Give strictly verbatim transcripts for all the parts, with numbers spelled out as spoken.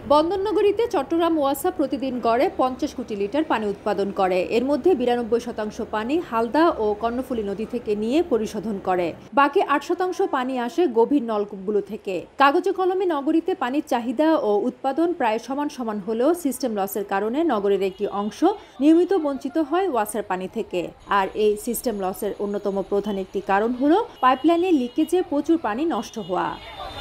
বন্দরনগরীতে চট্টগ্রাম ওয়াসা প্রতিদিন গড়ে পঞ্চাশ কোটি লিটার পানি উৎপাদন করে। এর মধ্যে বিরানব্বই শতাংশ পানি হালদা ও কর্ণফুলী নদী থেকে নিয়ে পরিশোধন করে। বাকি আট শতাংশ পানি আসে গভীর নলকূপগুলো থেকে। কাগজে কলমে নগরীতে পানির চাহিদা ও উৎপাদন প্রায় সমান সমান হলেও সিস্টেম লসের কারণে নগরের একটি অংশ নিয়মিত বঞ্চিত হয় ওয়াসার পানি থেকে। আর এই সিস্টেম লসের অন্যতম প্রধান একটি কারণ হল পাইপলাইনে লিকেজে প্রচুর পানি নষ্ট হওয়া।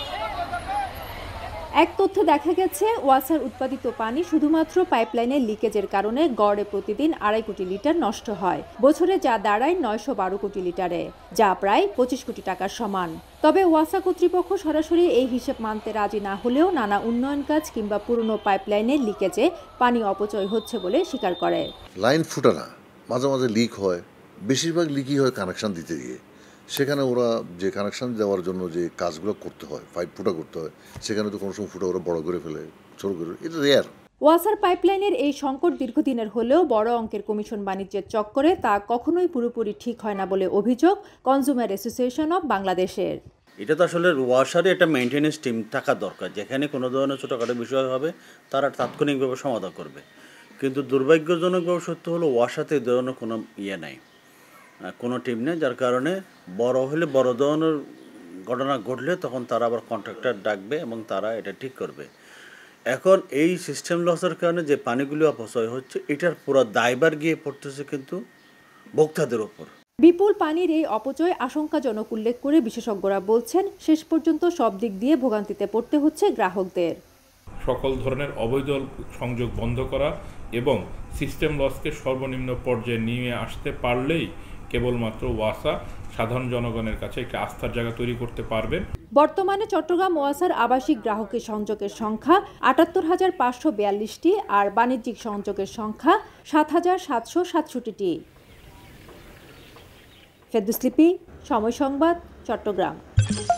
এক তথ্যে দেখা গেছে, ওয়াসার উৎপাদিত পানি শুধুমাত্র পাইপলাইনের লিকেজের কারণে গড়ে প্রতিদিন আড়াই কোটি লিটার নষ্ট হয় বছরে, যা দাঁড়ায় নয়শো বারো কোটি লিটারে, যা প্রায় পঁচিশ কোটি টাকার সমান। তবে ওয়াসা কর্তৃপক্ষ সরাসরি এই হিসেব মানতে রাজি না হলেও নানা উন্নয়ন কাজ কিংবা পুরনো পাইপলাইনের লিকেজে পানি অপচয় হচ্ছে বলে স্বীকার করে। লাইন ফুটা না, মাঝে মাঝে লিক হয়, বেশিরভাগ লিকই হয় কানেকশন দিতে গিয়ে। সেখানে ওরা যে কানেকশন দেওয়ার জন্য যে কাজগুলো করতে হয়, পাইপ ফুটা করতে হয়, সেখানে তো কোনো সময় ফুটা ওরা বড় করে ফেলে, ছোট করে, এটা রেয়ার। ওয়াসার পাইপলাইনের এই সংকট দীর্ঘদিনের হলেও বড় অঙ্কের কমিশন বাণিজ্যের চক্করে তা কখনোই পুরোপুরি ঠিক হয় না বলে অভিযোগ কনজিউমার অ্যাসোসিয়েশন অব বাংলাদেশের। এটা তো আসলে ওয়াসারে একটা মেইনটেনেন্স টিম থাকা দরকার, যেখানে কোনো ধরনের ছোটোখাটো বিষয় হবে তারা তাৎক্ষণিকভাবে সমাধান করবে। কিন্তু দুর্ভাগ্যজনকভাবে সত্য হলো ওয়াসাতে এই ধরনের কোনো ইয়ে নাই, কোনো টিম নেই, যার কারণে বড় হলে বড় ধরনের ঘটনা ঘটলে তখন তারা আবার কন্ট্রাক্টর ডাকবে এবং তারা এটা ঠিক করবে। এখন এই সিস্টেম লসের কারণে যে পানিগুলো অপচয় হচ্ছে, এটার পুরো দায়ভার গিয়ে পড়তেছে কিন্তু ভোক্তাদের ওপর। বিপুল পানির এই অপচয় আশঙ্কাজনক উল্লেখ করে বিশেষজ্ঞরা বলছেন, শেষ পর্যন্ত সব দিক দিয়ে ভোগান্তিতে পড়তে হচ্ছে গ্রাহকদের। সকল ধরনের অবৈধ সংযোগ বন্ধ করা এবং সিস্টেম লসকে সর্বনিম্ন পর্যায়ে নিয়ে আসতে পারলেই কেবলমাত্র ওয়াসা সাধারণ জনগণের কাছে একটা আস্থার জায়গা তৈরি করতে পারবেন। বর্তমানে চট্টগ্রাম ওয়াসার আবাসিক গ্রাহকের সংযোগের সংখ্যা আটাত্তর হাজার পাঁচশো বিয়াল্লিশটি আর বাণিজ্যিক সংযোগের সংখ্যা সাত হাজার সাতশো সাতষট্টিটি। ফেরদৌস লিপি, সময় সংবাদ, চট্টগ্রাম।